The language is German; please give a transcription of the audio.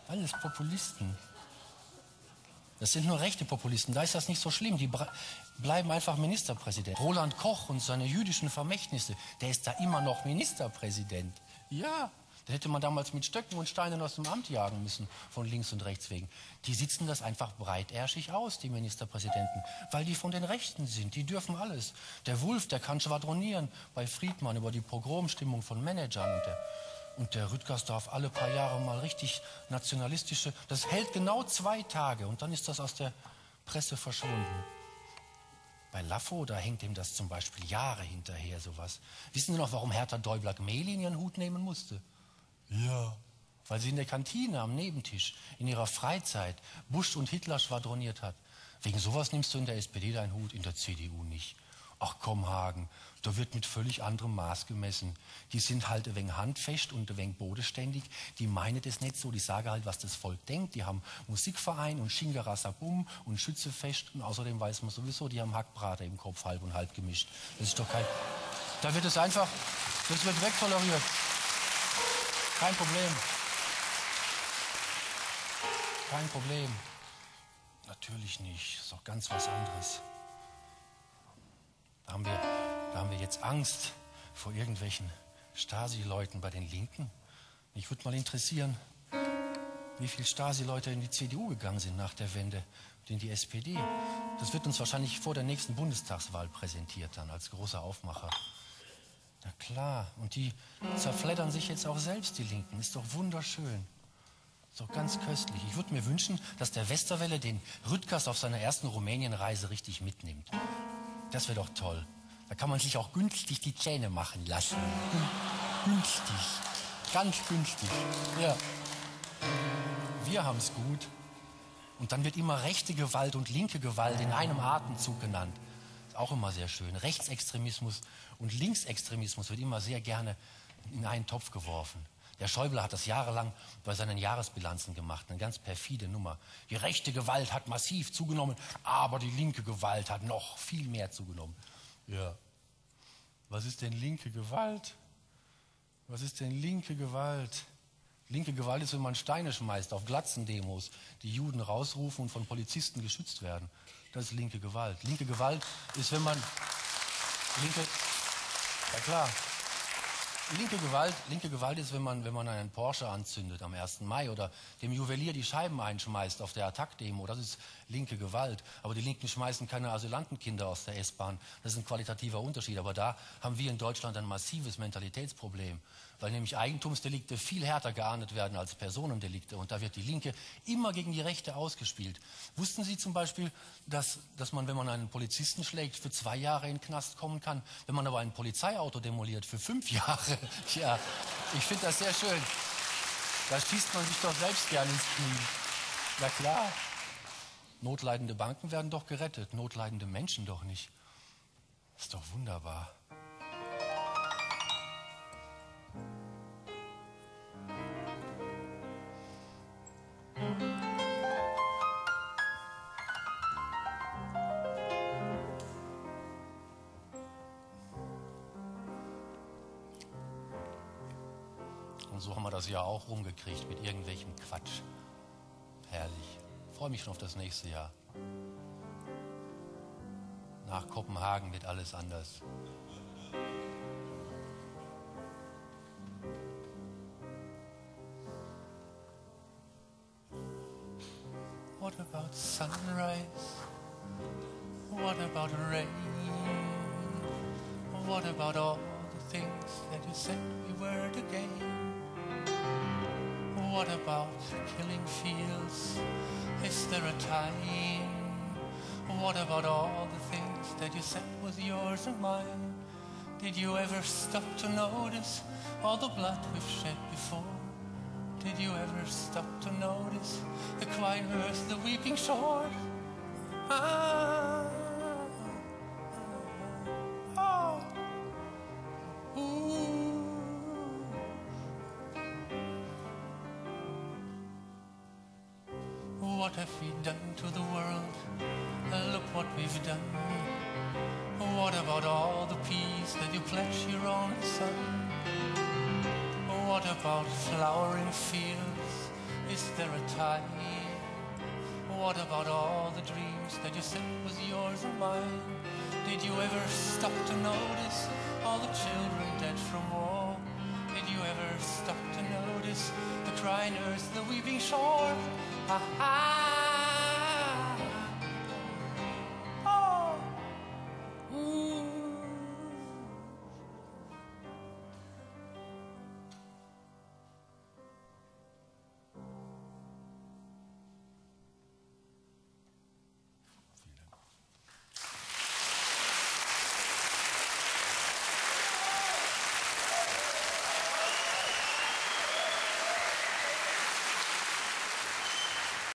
Alles Populisten. Das sind nur rechte Populisten, da ist das nicht so schlimm. Die bleiben einfach Ministerpräsident. Roland Koch und seine jüdischen Vermächtnisse, der ist da immer noch Ministerpräsident. Ja, da hätte man damals mit Stöcken und Steinen aus dem Amt jagen müssen, von links und rechts wegen. Die sitzen das einfach breitärschig aus, die Ministerpräsidenten, weil die von den Rechten sind, die dürfen alles. Der Wulff, der kann schwadronieren bei Friedmann über die Pogromstimmung von Managern und der Rüttgers darf alle paar Jahre mal richtig nationalistische... Das hält genau 2 Tage und dann ist das aus der Presse verschwunden. Bei Laffo, da hängt ihm das zum Beispiel Jahre hinterher, sowas. Wissen Sie noch, warum Hertha Däubler-Gmelin in ihren Hut nehmen musste? Ja, weil sie in der Kantine am Nebentisch in ihrer Freizeit Bush und Hitler schwadroniert hat. Wegen sowas nimmst du in der SPD deinen Hut, in der CDU nicht. Ach komm, Hagen, da wird mit völlig anderem Maß gemessen. Die sind halt ein wenig handfest und ein wenig bodenständig. Die meinen das nicht so, die sagen halt, was das Volk denkt. Die haben Musikverein und Shingarasabum und Schützefest. Und außerdem weiß man sowieso, die haben Hackbraten im Kopf halb und halb gemischt. Das ist doch kein... Da wird es einfach... Das wird wegtoleriert. Kein Problem. Kein Problem. Natürlich nicht. Ist doch ganz was anderes. Da haben wir jetzt Angst vor irgendwelchen Stasi-Leuten bei den Linken. Mich würde mal interessieren, wie viele Stasi-Leute in die CDU gegangen sind nach der Wende und in die SPD. Das wird uns wahrscheinlich vor der nächsten Bundestagswahl präsentiert dann als großer Aufmacher. Na klar, und die zerfleddern sich jetzt auch selbst, die Linken. Ist doch wunderschön. Ist doch ganz köstlich. Ich würde mir wünschen, dass der Westerwelle den Rüttgers auf seiner ersten Rumänienreise richtig mitnimmt. Das wäre doch toll. Da kann man sich auch günstig die Zähne machen lassen. Günstig. Ganz günstig. Ja. Wir haben es gut. Und dann wird immer rechte Gewalt und linke Gewalt in einem Atemzug genannt. Ist auch immer sehr schön. Rechtsextremismus und Linksextremismus wird immer sehr gerne in einen Topf geworfen. Der Schäuble hat das jahrelang bei seinen Jahresbilanzen gemacht, eine ganz perfide Nummer. Die rechte Gewalt hat massiv zugenommen, aber die linke Gewalt hat noch viel mehr zugenommen. Ja. Was ist denn linke Gewalt? Was ist denn linke Gewalt? Linke Gewalt ist, wenn man Steine schmeißt auf Glatzendemos, die Juden rausrufen und von Polizisten geschützt werden. Das ist linke Gewalt. Linke Gewalt ist, wenn man... Ja klar. Linke Gewalt ist, wenn man einen Porsche anzündet am 1. Mai oder dem Juwelier die Scheiben einschmeißt auf der Attac-Demo. Das ist linke Gewalt. Aber die Linken schmeißen keine Asylantenkinder aus der S-Bahn. Das ist ein qualitativer Unterschied. Aber da haben wir in Deutschland ein massives Mentalitätsproblem, weil nämlich Eigentumsdelikte viel härter geahndet werden als Personendelikte. Und da wird die Linke immer gegen die Rechte ausgespielt. Wussten Sie zum Beispiel, dass man, wenn man einen Polizisten schlägt, für 2 Jahre in den Knast kommen kann, wenn man aber ein Polizeiauto demoliert, für 5 Jahre? Ja, ich finde das sehr schön. Da schießt man sich doch selbst gerne ins Knie. Ja klar. Notleidende Banken werden doch gerettet, notleidende Menschen doch nicht. Ist doch wunderbar. Und so haben wir das Jahr auch rumgekriegt mit irgendwelchem Quatsch. Herrlich. Ich freue mich schon auf das nächste Jahr. Nach Kopenhagen wird alles anders. What about sunrise? What about rain? What about all the things that you said we were to gain? What about killing fields? Is there a time? What about all the things that you said was yours and mine? Did you ever stop to notice all the blood we've shed before? Did you ever stop to notice the quiet earth, the weeping shore? What have we done to the world? Look what we've done. What about all the peace that you pledged your only son? What about flowering fields Is there a time? What about all the dreams that you said was yours or mine? Did you ever stop to notice all the children dead from war? Did you ever stop to notice the crying earth, the weeping shore? Ha ha!